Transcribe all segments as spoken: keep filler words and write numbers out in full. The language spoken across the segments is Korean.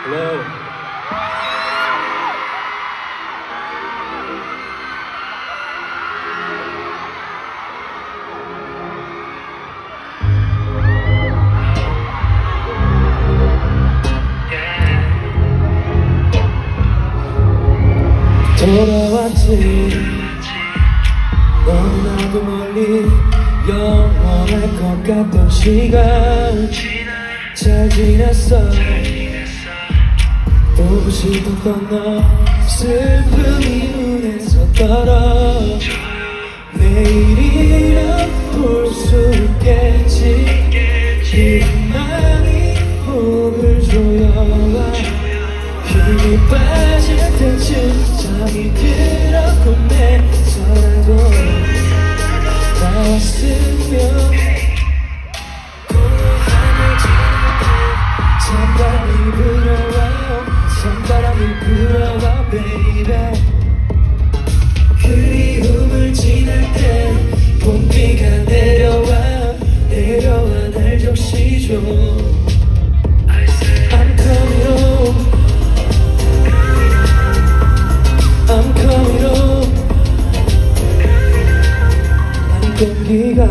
Hello. 돌아왔지 너무나도 멀리 영원할 것 같던 시간 잘 지냈어 보고 싶었던 너 슬픔이 눈에서 떨어 내일이면 볼 수 있겠지 희망이 목을 조여와 힘이 빠질 때쯤 잠이 들었고 내서라도 나왔으면 찬바람이 불어와 찬바람이 불어와 baby 그리움을 지날 때 봄비가 내려와 내려와 날 적시줘 I'm coming home I'm coming home 난 공기가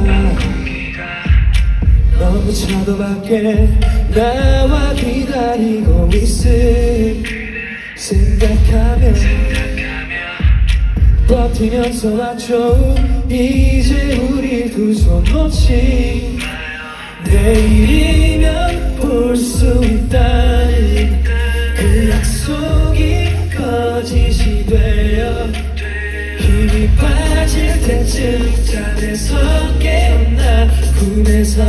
너무 차도밖에 나와 기다리고 있음 생각하면 버티면서 맞춰 이제 우리 두 손 놓지 내일이면 볼 수 있다는 그 약속이 거짓이 되어 힘이 빠질 때쯤 잠에서 깨어나 꿈에서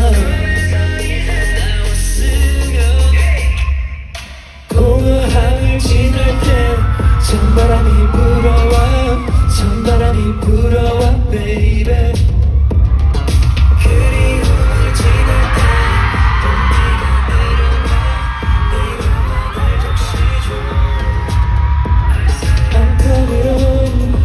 공허함을 지날 때 찬바람이 불어와 찬바람이 불어와 baby 그리움을 지날 때 봄비가 내려와 내려와 날 적시줘 I'm coming home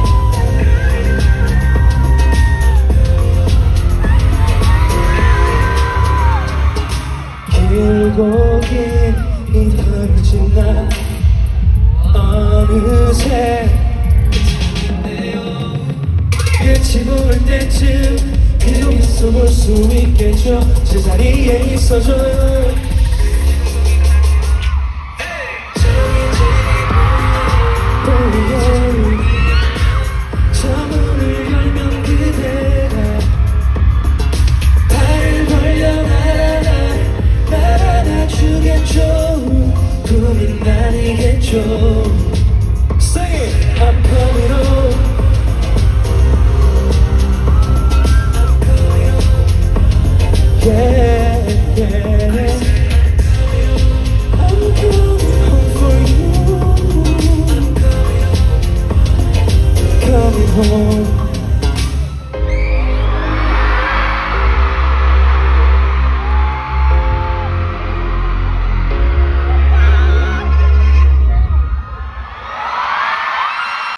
길고 긴 이 하루 지나 어느새 끝이 보일 때쯤 계속해서 볼 수 있겠죠 제자리에 있어줘요 저 문을 열면 그대가 발을 벌려 날아나 날아나 주겠죠 꿈은 아니겠죠